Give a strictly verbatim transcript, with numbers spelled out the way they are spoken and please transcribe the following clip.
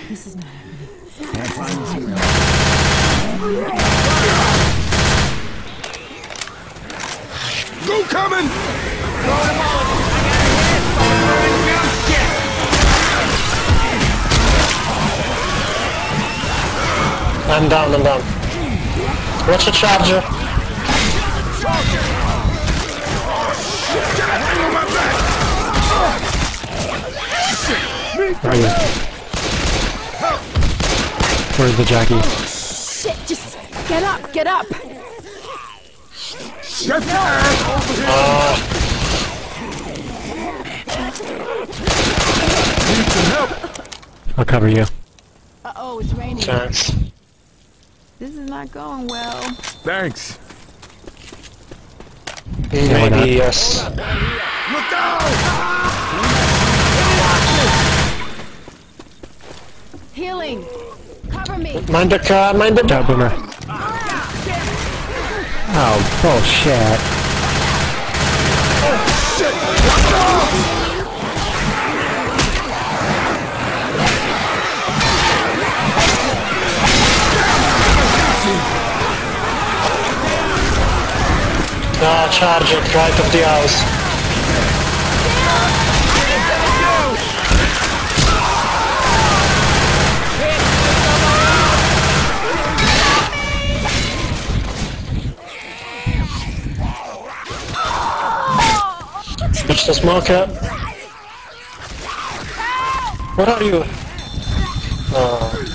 This is not happening. Can't find the signal. Go coming! I'm down, I'm down. Watch the charger. Where are you? Where's the Jackie? Shit, just get up, get up! Get your ass over here! Uh, Need some help! I'll cover you. Uh-oh, it's raining. thanks. This is not going well. Thanks. why not? Maybe yes. Look out! Healing! Cover me! Mind the car, mind the Ciao, Boomer. Oh, bullshit. Shit! Watch out! No, charge it right of the house. Push the smoker. Where are you? Oh.